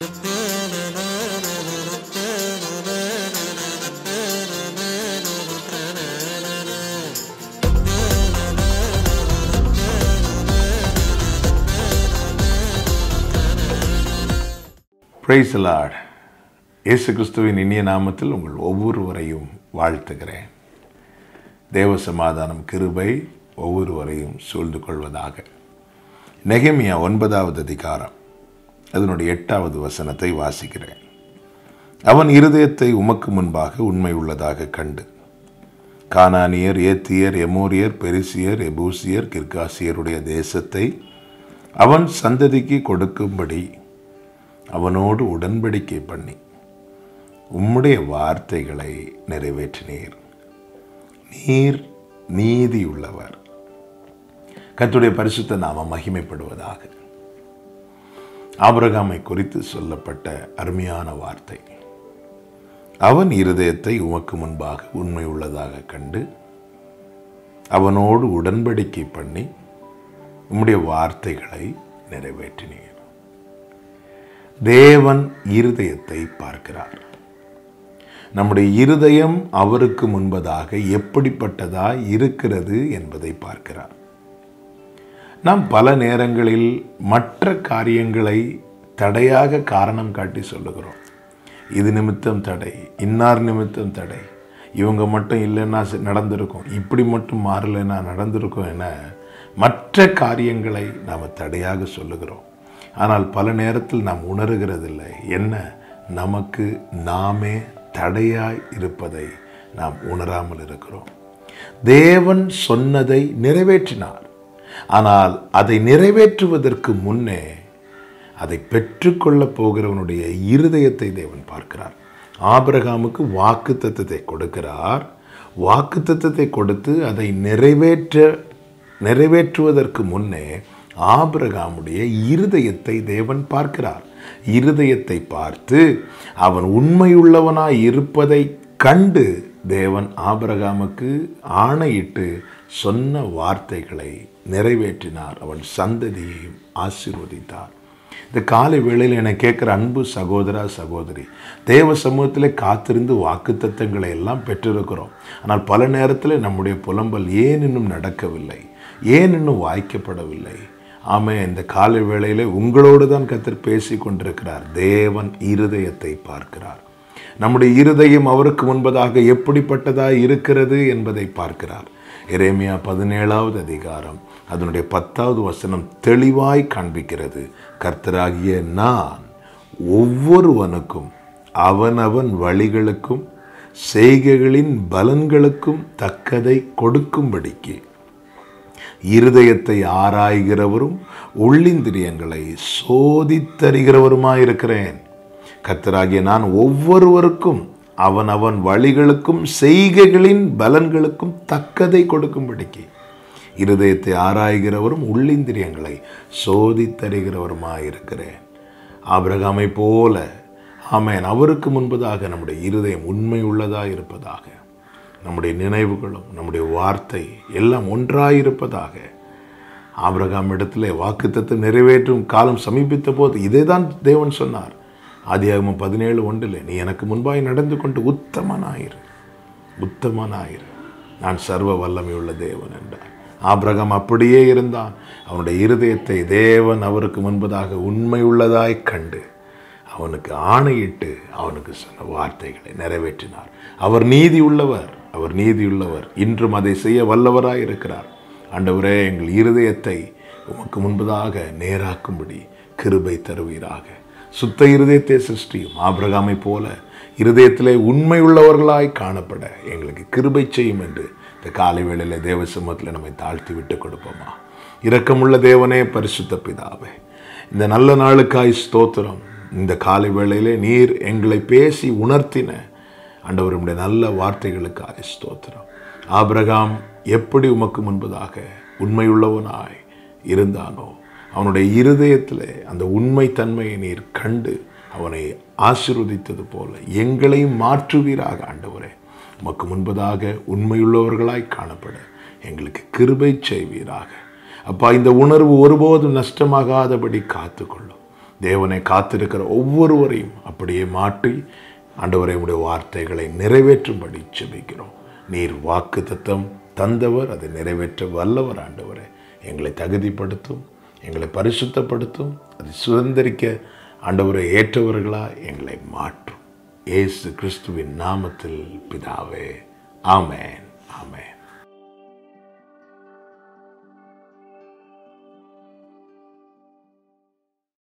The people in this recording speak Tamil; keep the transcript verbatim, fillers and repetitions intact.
Praise the Lord. இயேசு கிறிஸ்துவின் இனிய நாமத்தில் உங்கள் ஒவ்வொருவரையும் வாழ்த்துகிறேன். தேவ சமாதானம் கிருபை ஒவ்வொருவரையும் சூழ்ந்து கொள்வதாக. நெகேமியா ஒன்பதாவது அதிகாரம் அதனுடைய எட்டாவது வசனத்தை வாசிக்கிறேன். அவன் இருதயத்தை உமக்கு முன்பாக உண்மை உள்ளதாக கண்டு கானானியர், ஏத்தியர், எமோரியர், பெரிசியர், எபூசியர், கிர்காசியருடைய தேசத்தை அவன் சந்ததிக்கு கொடுக்கும்படி அவனோடு உடன்படிக்கை பண்ணி உம்முடைய வார்த்தைகளை நிறைவேற்றினீர். நீர் நீதியுள்ளவர். கர்த்தருடைய பரிசுத்த நாமம் மகிமைப்படுவதாக. ஆபிரகாமை குறித்து சொல்லப்பட்ட அருமையான வார்த்தை. அவன் இருதயத்தை உமக்கு முன்பாக உண்மை உள்ளதாக கண்டு அவனோடு உடன்படிக்கை பண்ணி உம்முடைய வார்த்தைகளை நிறைவேற்றினீர். தேவன் இருதயத்தை பார்க்கிறார். நம்முடைய இருதயம் அவருக்கு முன்பதாக எப்படிப்பட்டதாய் இருக்கிறது என்பதை பார்க்கிறார். நாம் பல நேரங்களில் மற்ற காரியங்களை தடையாக காரணம் காட்டி சொல்லுகிறோம். இது நிமித்தம் தடை, இன்னார் நிமித்தம் தடை, இவங்க மட்டும் இல்லைன்னா நடந்திருக்கும், இப்படி மட்டும் மாறலைன்னா நடந்திருக்கும் என மற்ற காரியங்களை நாம் தடையாக சொல்லுகிறோம். ஆனால் பல நேரத்தில் நாம் உணர்கிறதில்லை. என்ன, நமக்கு நாமே தடையாய் இருப்பதை நாம் உணராமல் இருக்கிறோம். தேவன் சொன்னதை நிறைவேற்றினார். ஆனால் அதை நிறைவேற்றுவதற்கு முன்னே அதை பெற்றுக்கொள்ளப் போகிறவனுடைய இருதயத்தை தேவன் பார்க்கிறார். ஆபிரகாமுக்கு வாக்குத்தத்தத்தை கொடுக்கிறார். வாக்குத்தத்தத்தை கொடுத்து அதை நிறைவேற்ற நிறைவேற்றுவதற்கு முன்னே ஆபிரகாமுடைய இருதயத்தை தேவன் பார்க்கிறார். இருதயத்தை பார்த்து அவன் உண்மையுள்ளவனாய் இருப்பதை கண்டு தேவன் ஆபிரகாமுக்கு ஆணையிட்டு சொன்ன வார்த்தைகளை நிறைவேற்றினார். அவன் சந்ததியையும் ஆசீர்வதித்தார். இந்த காலை வேளையில் என கேட்குற அன்பு சகோதரா சகோதரி, தேவ சமூகத்தில் காத்திருந்து வாக்குத்தத்தங்களை எல்லாம் பெற்றிருக்கிறோம். ஆனால் பல நேரத்தில் நம்முடைய புலம்பல் ஏன் இன்னும் நடக்கவில்லை, ஏன் இன்னும் வாய்க்கப்படவில்லை? ஆமே, இந்த காலை வேளையில் உங்களோடு தான் கர்த்தர் பேசி கொண்டிருக்கிறார். தேவன் இருதயத்தை பார்க்கிறார். நம்முடைய இருதயம் அவருக்கு முன்பதாக எப்படிப்பட்டதாக இருக்கிறது என்பதை பார்க்கிறார். எரேமியா பதினேழாவது அதிகாரம் அதனுடைய பத்தாவது வசனம் தெளிவாய் காண்பிக்கிறது. கர்த்தராகிய நான் ஒவ்வொருவனுக்கும் அவனவன் வழிகளுக்கும் செய்கைகளின் பலன்களுக்கும் தக்கதை கொடுக்கும்படிக்கு இருதயத்தை ஆராய்கிறவரும் உள்ளிந்திரியங்களை சோதித்தறிகிறவருமாயிருக்கிறேன். கர்த்தராகிய நான் ஒவ்வொருவருக்கும் அவன் அவன் வழிகளுக்கும் செய்கைகளின் பலன்களுக்கும் தக்கதை கொடுக்கும்படிக்கு இருதயத்தை ஆராய்கிறவரும் உள்ளிந்திரியங்களை சோதித்தறிகிறவருமாயிருக்கிறேன். ஆபிரகாமை போல ஆமென், அவருக்கு முன்பதாக நம்முடைய இருதயம் உண்மை உள்ளதாக இருப்பதாக, நம்முடைய நினைவுகளும் நம்முடைய வார்த்தை எல்லாம் ஒன்றாயிருப்பதாக. ஆபிரகாம் இடத்துல வாக்குத்தத்தம் நிறைவேற்றும் காலம் சமீபித்த போது இதை தான் தேவன் சொன்னார். ஆதியாகமம் பதினேழு ஒன்றில், நீ எனக்கு முன்பாய் நடந்து கொண்டு உத்தமனாயிரு, உத்தமனாயிரு, நான் சர்வ வல்லமையுள்ள தேவன் என்றார். ஆபிரகாம் அப்படியே இருந்தான். அவனுடைய இருதயத்தை தேவன் அவருக்கு முன்பதாக உண்மை உள்ளதாய் கண்டு அவனுக்கு ஆணையிட்டு அவனுக்கு சொன்ன வார்த்தைகளை நிறைவேற்றினார். அவர் நீதி உள்ளவர், அவர் நீதியுள்ளவர், இன்றும் அதை செய்ய வல்லவராய் இருக்கிறார். ஆண்டவரே, எங்கள் இருதயத்தை உமக்கு முன்பதாக நேராக்கும்படி கிருபை தருவீராக. சுத்த இருதயத்தை சிருஷ்டியும் ஆபிரகாமை போல இருதயத்திலே உண்மை உள்ளவர்களாய் காணப்பட எங்களுக்கு கிருபை செய்யும் என்று இந்த காலை வேளையில் தேவ சமூகத்தில் நம்மை தாழ்த்தி விட்டு கொடுப்போமா? இரக்கமுள்ள தேவனே, பரிசுத்த பிதாவே, இந்த நல்ல நாளுக்காய் ஸ்தோத்திரம். இந்த காலை வேளையிலே நீர் எங்களை பேசி உணர்த்தின ஆண்டவருடைய நல்ல வார்த்தைகளுக்காக ஸ்தோத்திரம். ஆபிரகாம் எப்படி உமக்கு முன்பதாக உண்மையுள்ளவனாய் இருந்தானோ, அவனுடைய இருதயத்தில் அந்த உண்மை தன்மையை நீர் கண்டு அவனை ஆசீர்வதித்தது போல எங்களையும் மாற்றுவீராக. ஆண்டவரே, உமக்கு முன்பதாக உண்மையுள்ளவர்களாய் காணப்பட எங்களுக்கு கிருபை செய்வீராக. அப்பா, இந்த உணர்வு ஒருபோதும் நஷ்டமாகாதபடி காத்துக்கொள்ளும். தேவனை காத்திருக்கிற ஒவ்வொருவரையும் அப்படியே மாற்றி ஆண்டவரை உடைய வார்த்தைகளை நிறைவேற்றும்படி ஜெபிக்கிறோம். நீர் வாக்கு தத்தம் தந்தவர், அதை நிறைவேற்ற வல்லவர். ஆண்டவரை எங்களை தகுதிப்படுத்தும், எங்களை பரிசுத்தப்படுத்தும், அதை சுதந்திரிக்க ஆண்டவரை ஏற்றவர்களா எங்களை மாற்றும். இயேசு கிறிஸ்துவின் நாமத்தில் பிதாவே, ஆமென்.